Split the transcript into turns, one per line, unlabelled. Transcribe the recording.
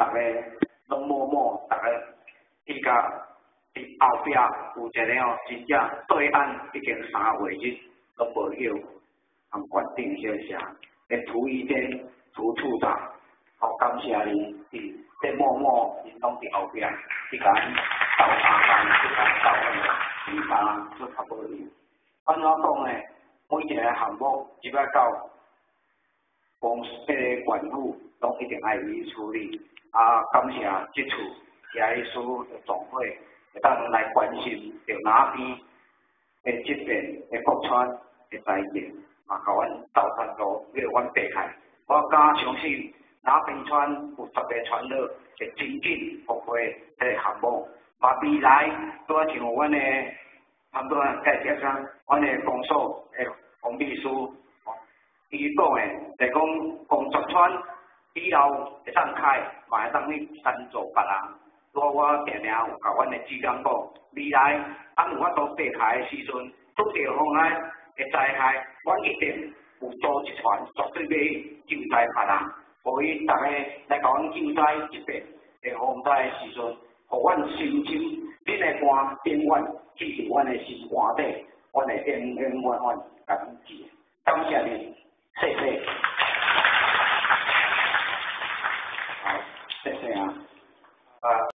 大家拢默默，大家去甲伫后壁有一个哦，真正对岸已经3月日都无休，向县长谢谢，诶，涂一天涂处长，好感谢你，伫默默因拢伫后壁去甲咱斗相共，去甲斗个其他做较无用。安怎讲呢？每一个项目入来到公司个县府，拢一定爱予以处理。啊，感谢即次耶稣的总会会当来关心着哪边的这边的国川的灾情，啊，甲阮斗山路为阮避开。我敢相信哪边川有10个川乐会真紧复活这个项目，嘛未来拄啊像阮的差不多介绍上，阮的公所的洪秘书，伊讲的就讲工作川。以后会当开，嘛会当去赞助别人。我定定有甲阮的主管讲，未来咱有法度避开的时阵，拄着方案会灾害，阮一定有组一团绝对要救灾别人，互伊大家来甲阮救灾一遍，会防灾的时阵，互阮心情，恁的肝永远记伫阮的心肝底，阮会永远甲恁记。感谢你，谢谢。